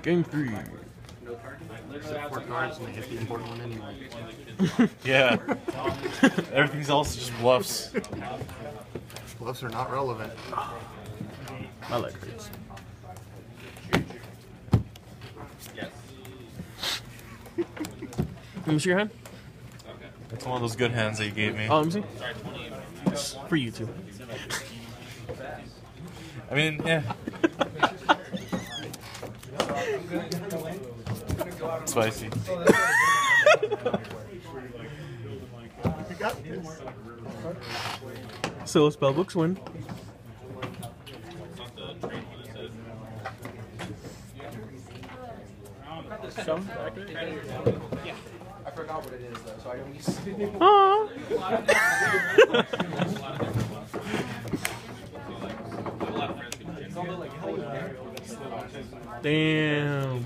Game 3. Except 4 cards and they hit the important one anyway. Yeah. Everything else is just bluffs. Bluffs are not relevant. I like cards. Let me see your hand. It's one of those good hands that you gave me. Oh, let me see. It's for you too. I mean, yeah. Spicy. So Spellbooks win. I forgot what it is though, so I don't use it. Aww. Damn.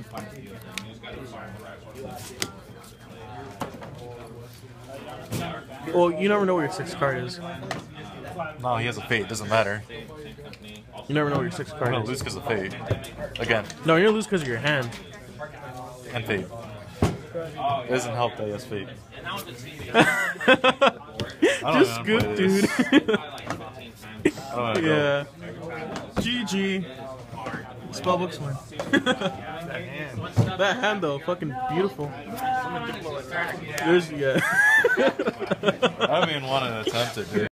Well, you never know where your 6th card is. No, he has a fate. Doesn't matter. You never know where your 6th I'm card gonna is. lose because of fate. Again. No, you're gonna lose because of your hand. And fate. It doesn't help that he has fate. Just good, dude. I don't wanna Yeah. GG. Spellbooks win. That hand though, fucking beautiful. There's, yeah. I don't even want to attempt it, dude.